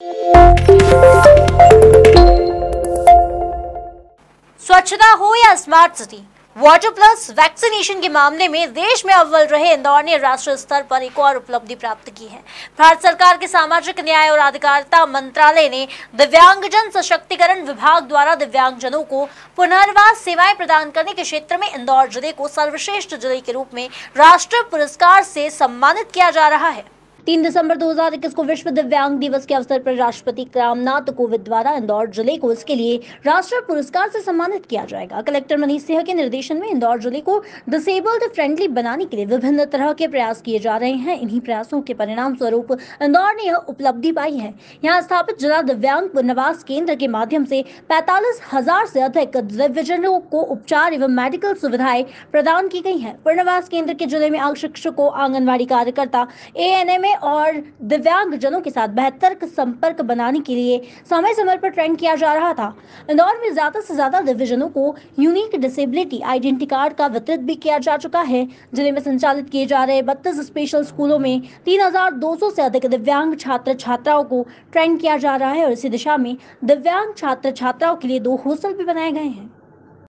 स्वच्छता हो या smart city, water plus vaccination के मामले में देश में अव्वल रहे इंदौर ने राष्ट्रीय स्तर पर एक और उपलब्धि प्राप्त की है। भारत सरकार के सामाजिक न्याय और अधिकारिता मंत्रालय ने दिव्यांगजन सशक्तिकरण विभाग द्वारा दिव्यांगजनों को पुनर्वास सेवाएं प्रदान करने के क्षेत्र में इंदौर जिले को सर्वश्रेष्ठ जिले के रूप में राष्ट्रीय पुरस्कार से सम्मानित किया जा रहा है। 3 दिसंबर 2021 को विश्व दिव्यांग दिवस के अवसर पर राष्ट्रपति रामनाथ कोविंद द्वारा इंदौर जिले को इसके लिए राष्ट्रीय पुरस्कार से सम्मानित किया जाएगा। कलेक्टर मनीष सिंह के निर्देशन में इंदौर जिले को डिसेबल्ड फ्रेंडली बनाने के लिए विभिन्न तरह के प्रयास किए जा रहे हैं। इन्हीं प्रयासों के परिणाम स्वरूप इंदौर ने यह उपलब्धि पाई है। यहाँ स्थापित जिला दिव्यांग पुनर्वास केंद्र के माध्यम से 45,000 से अधिक दिव्यांगजनों को उपचार एवं मेडिकल सुविधाएं प्रदान की गई है। पुनर्वास केंद्र के जिले में शिक्षकों, आंगनबाड़ी कार्यकर्ता, ANM और दिव्यांगजनों के साथ बेहतर संपर्क बनाने के लिए समय समय पर ट्रेन किया जा रहा था। इंदौर में ज्यादा से ज्यादा दिव्यांगजनों को यूनिक डिसेबिलिटी आइडेंटिटी कार्ड का वितरित भी किया जा चुका है। जिले में संचालित किए जा रहे 32 स्पेशल स्कूलों में 3,200 से अधिक दिव्यांग छात्र छात्राओं को ट्रेन किया जा रहा है और इसी दिशा में दिव्यांग छात्र छात्राओं के लिए 2 हॉस्टल भी बनाए गए हैं।